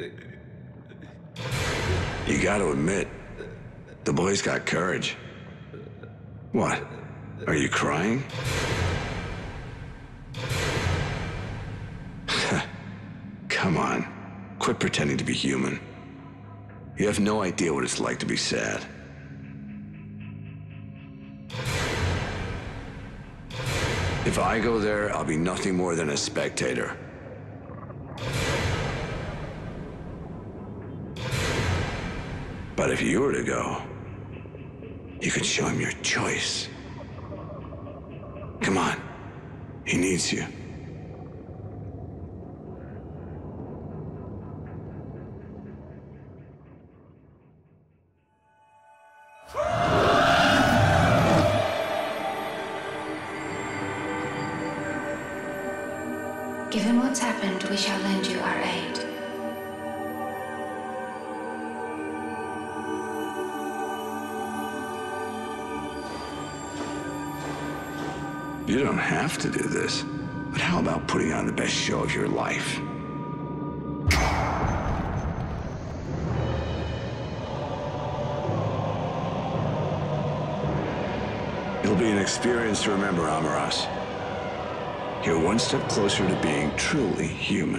You gotta admit, the boy's got courage. What? Are you crying? Come on. Quit pretending to be human. You have no idea what it's like to be sad. If I go there, I'll be nothing more than a spectator. But if you were to go, you could show him your choice. Come on. He needs you. Given what's happened, we shall lend you our aid. You don't have to do this, but how about putting on the best show of your life? It'll be an experience to remember, Amaras. You're one step closer to being truly human.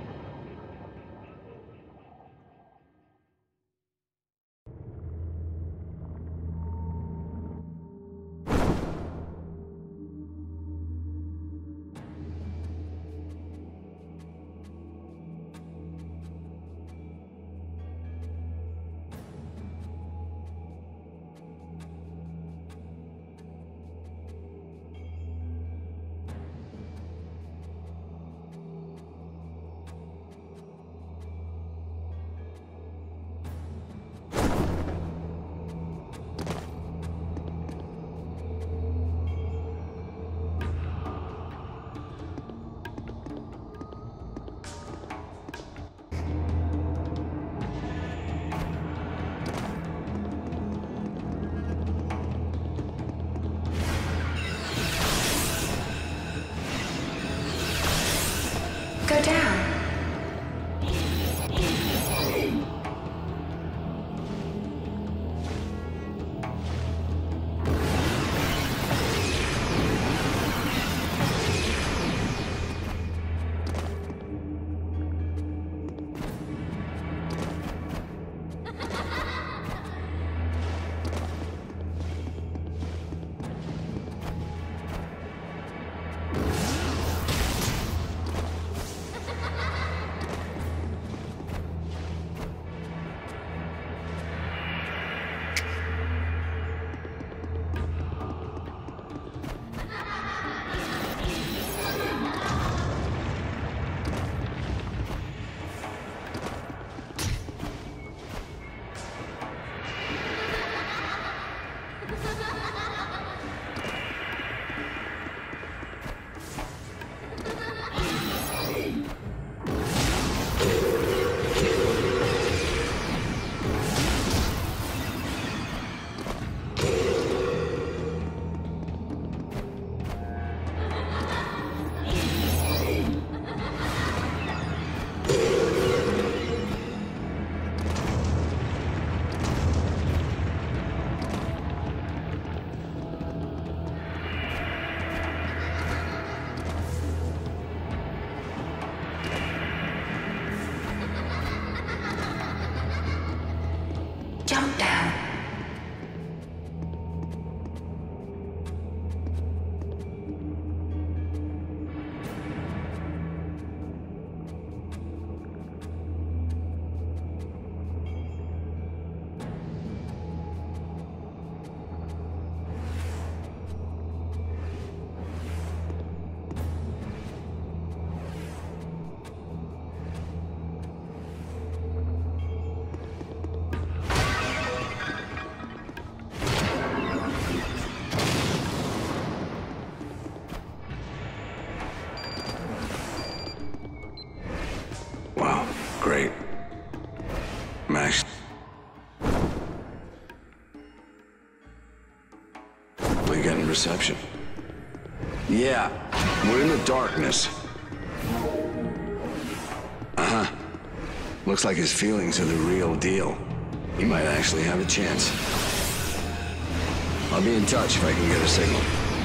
Go down. Jump down. Great. Max. We getting reception? Yeah, we're in the darkness. Uh-huh. Looks like his feelings are the real deal. He might actually have a chance. I'll be in touch if I can get a signal.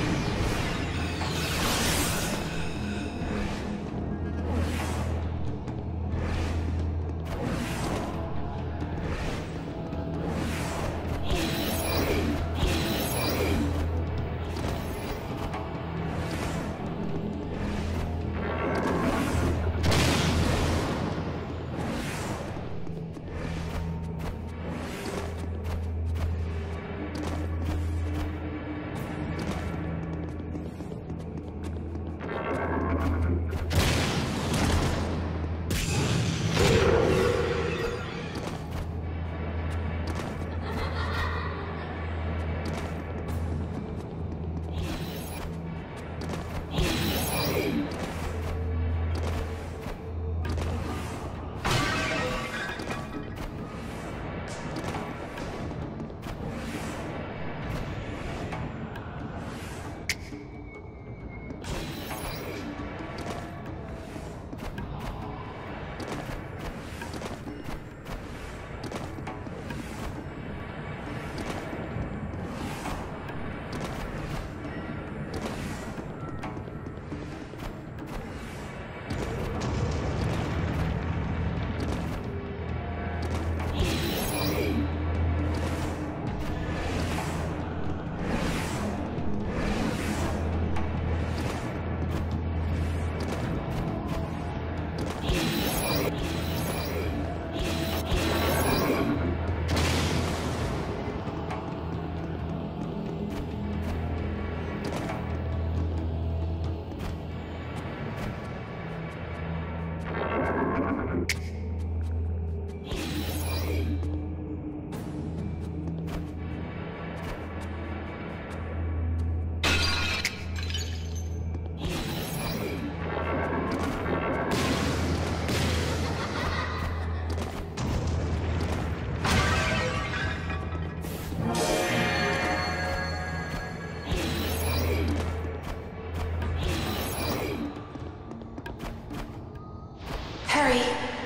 Hurry.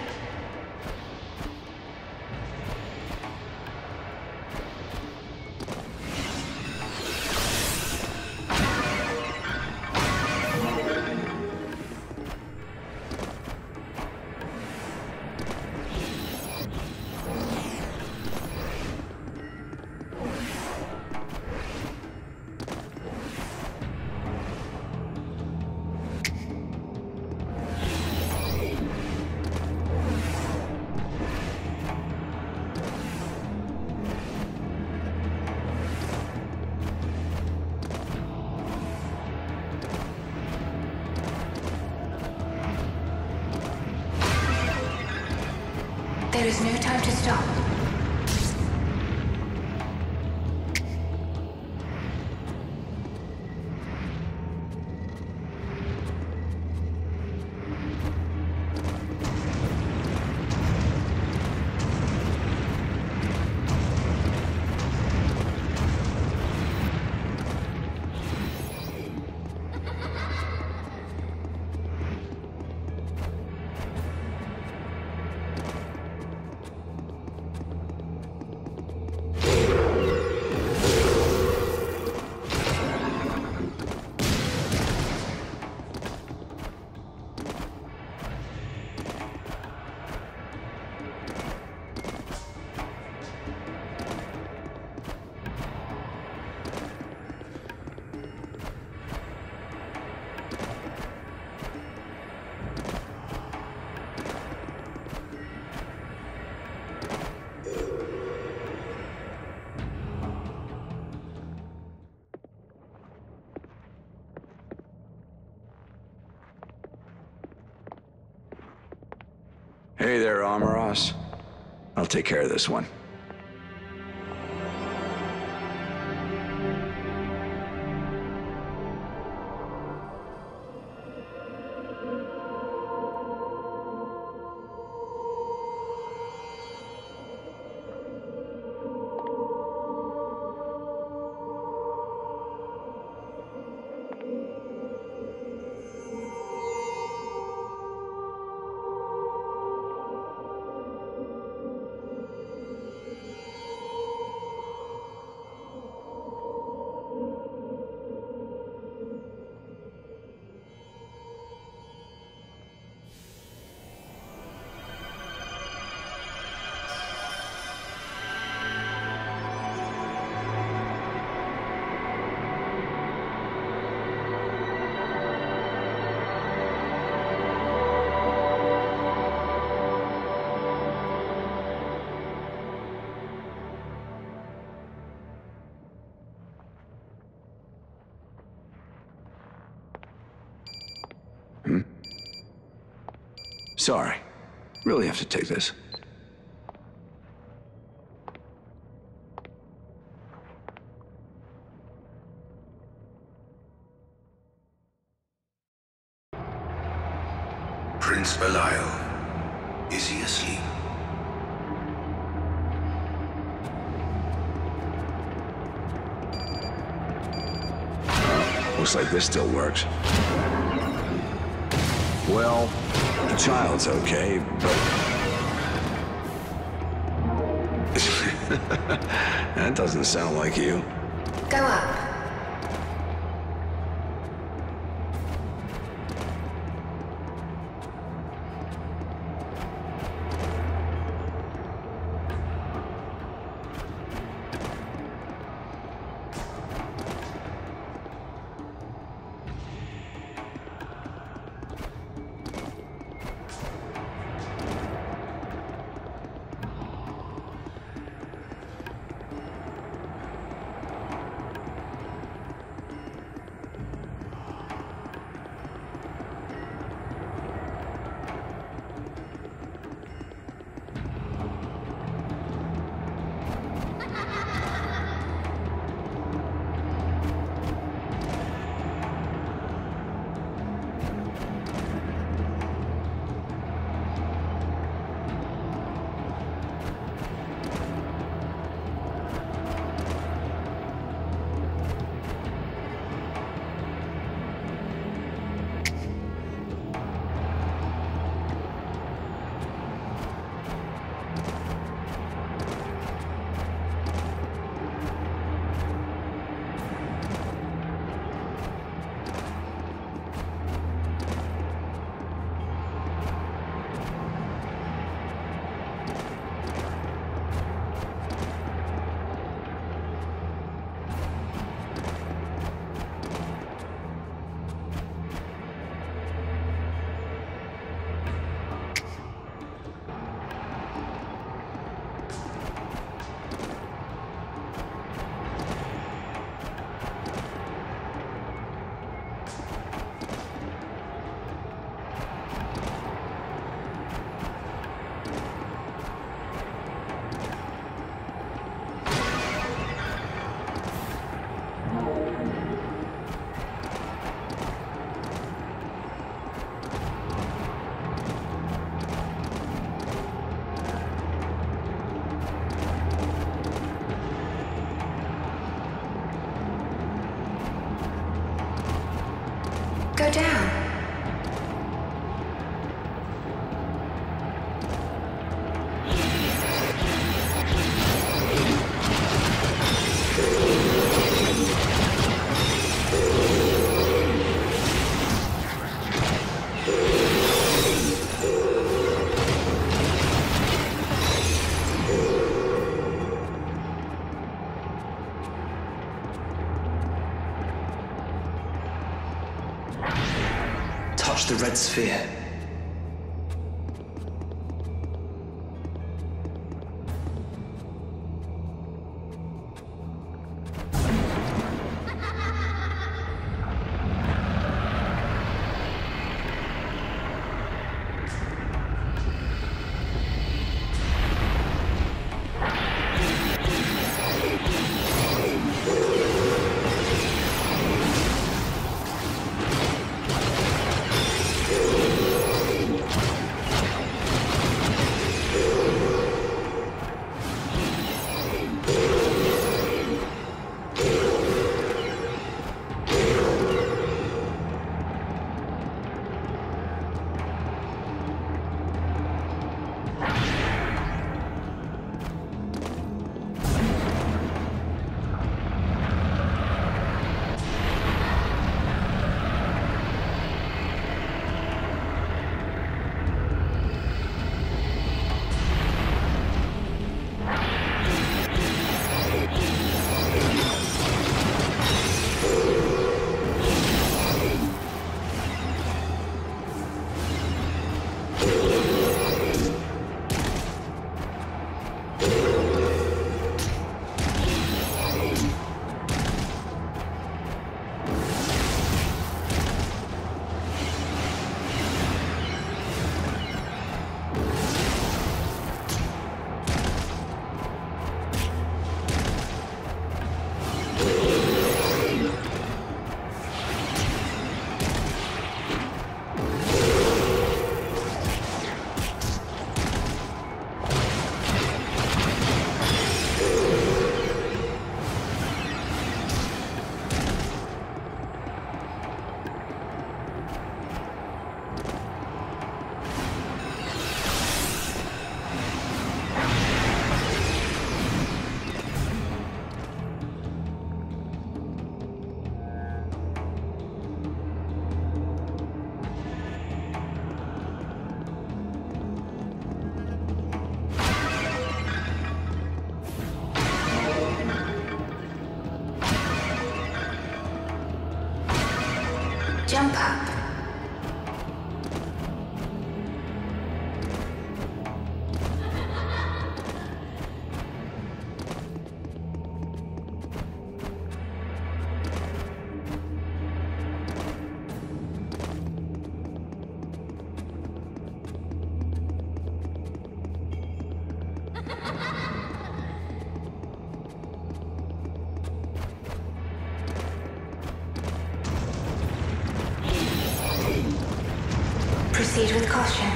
There is no time to stop. Hey there, Amaras. I'll take care of this one. Sorry. Really have to take this. Prince Belial. Is he asleep? Looks like this still works. Well, the child's okay, but... That doesn't sound like you. Go up. Go down. Touch the red sphere. jump up. Proceed with caution.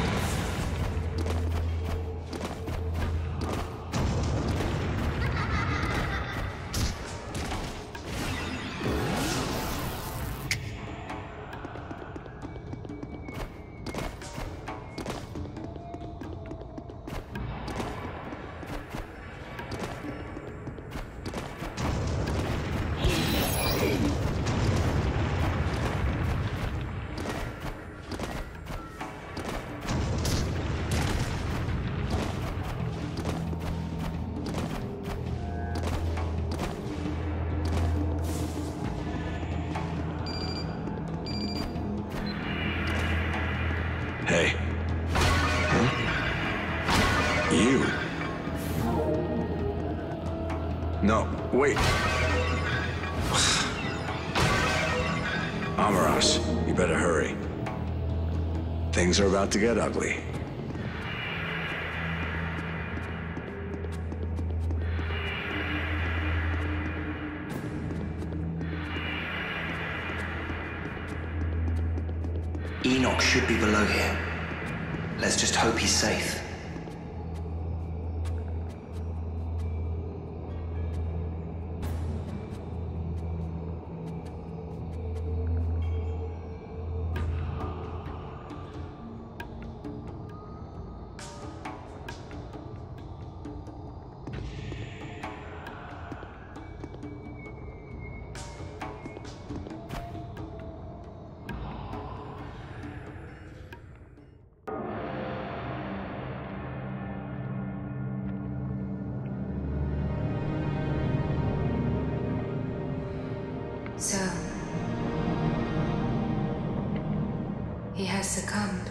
Hey. Huh? You. No, wait. Amaras, you better hurry. Things are about to get ugly. Enoch should be below here. Let's just hope he's safe. So, he has succumbed.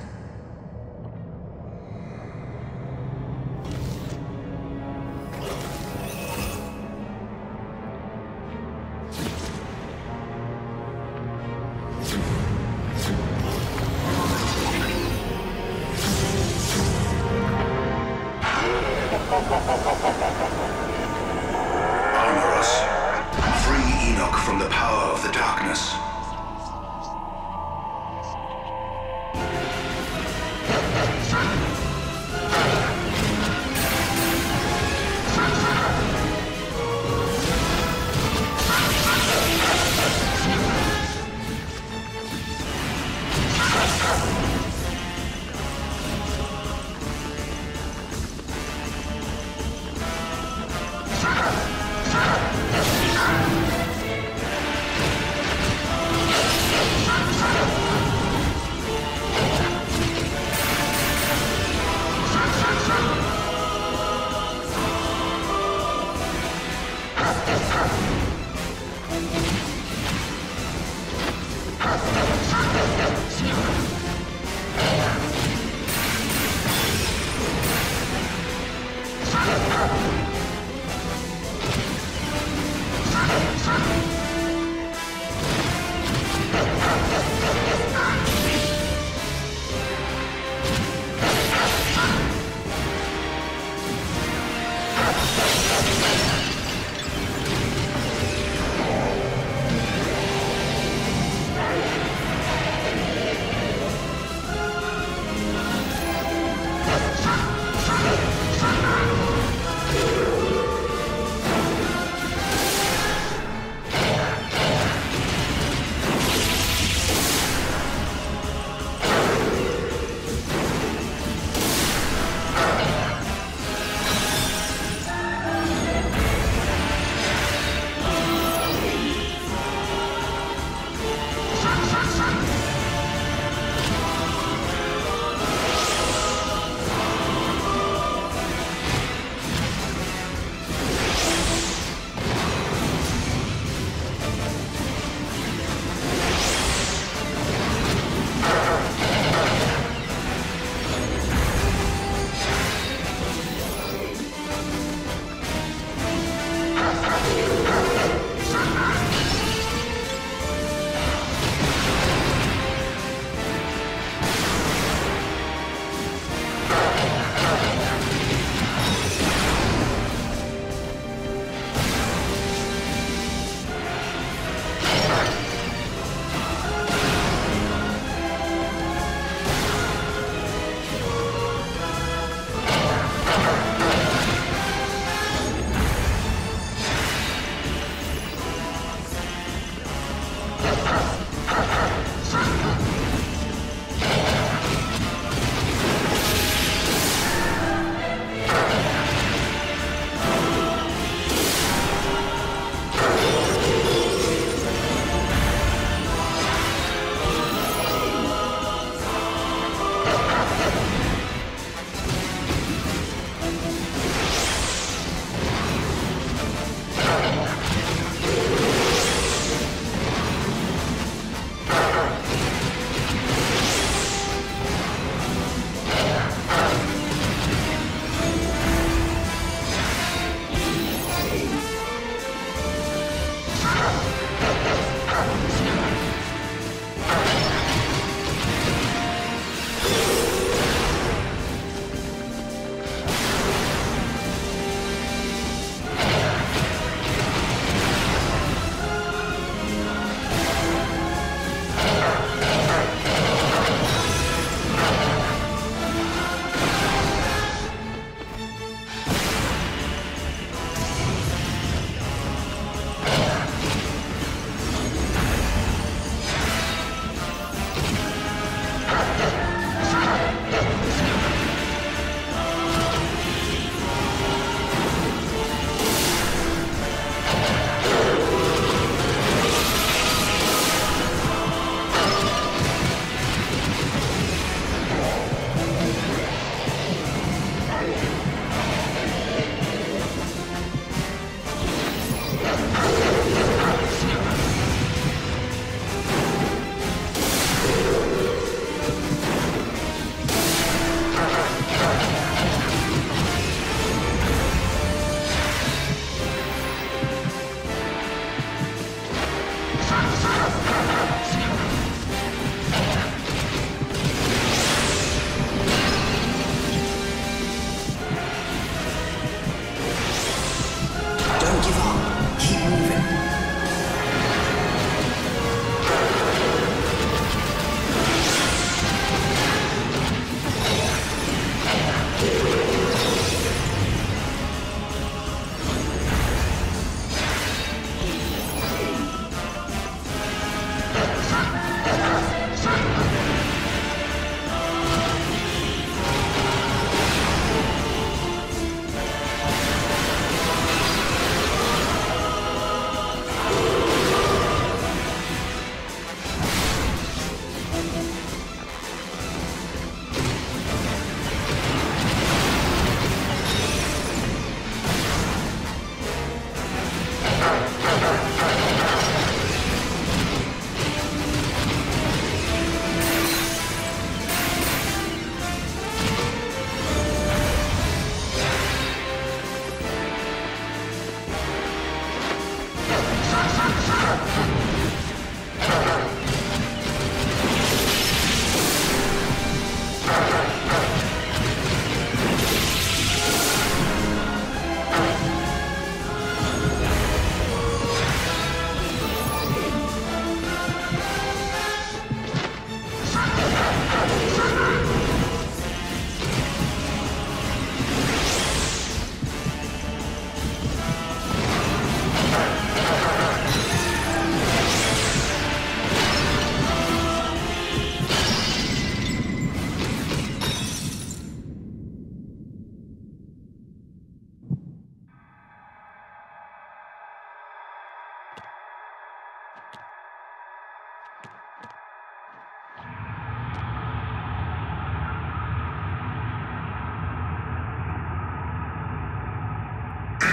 Armor us. Free Enoch from the power of the darkness.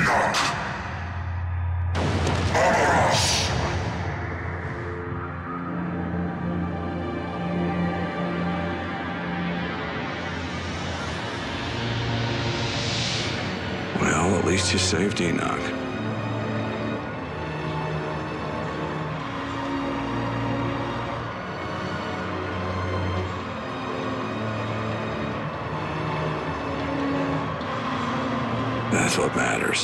Enoch! Armor us! Well, at least you saved Enoch. That's what matters.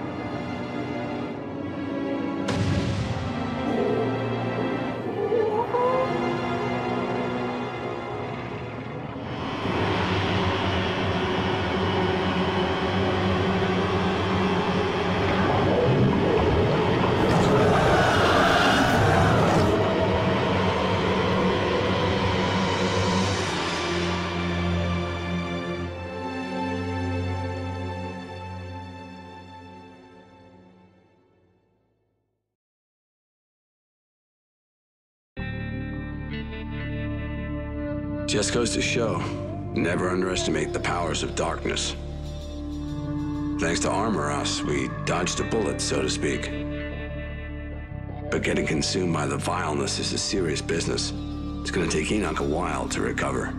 Just goes to show, never underestimate the powers of darkness. Thanks to Armor Us, we dodged a bullet, so to speak. But getting consumed by the vileness is a serious business. It's gonna take Enoch a while to recover.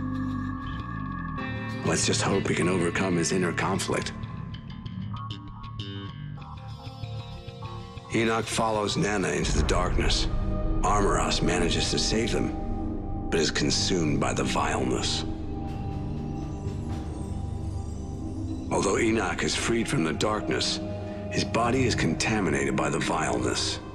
Let's just hope he can overcome his inner conflict. Enoch follows Nana into the darkness. Armor Us manages to save them, but is consumed by the vileness. Although Enoch is freed from the darkness, his body is contaminated by the vileness.